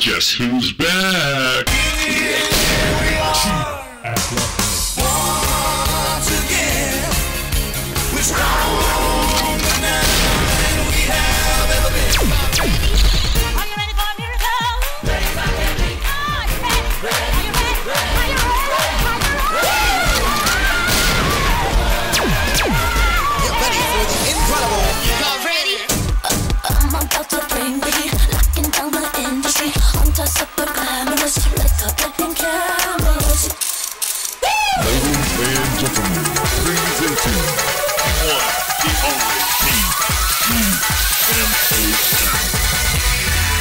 Guess who's back? Once again, we're stronger now than we have ever been. Are you ready for a miracle? Ready for anything. Are you ready? Are you ready? Are you ready? Get ready for the incredible. Y'all ready? I'm about to bring the heat, locking down the industry. Onto super glamorous, let's talk getting cameras. Ladies and gentlemen, presenting one, the only TMAM.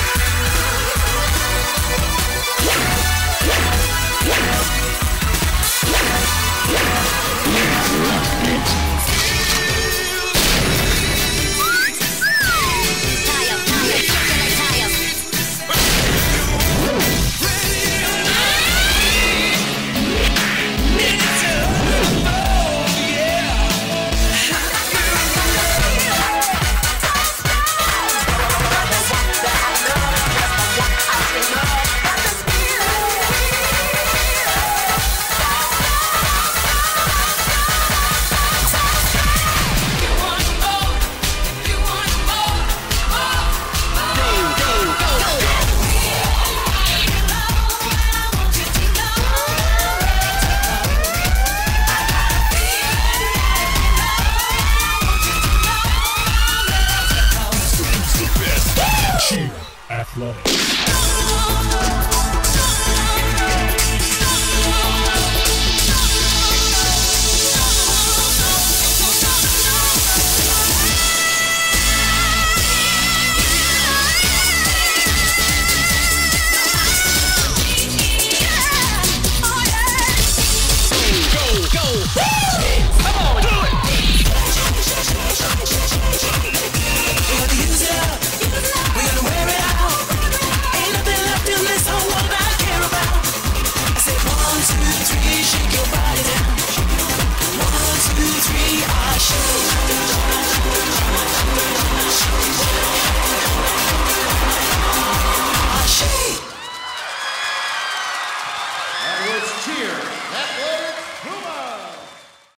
Athletics.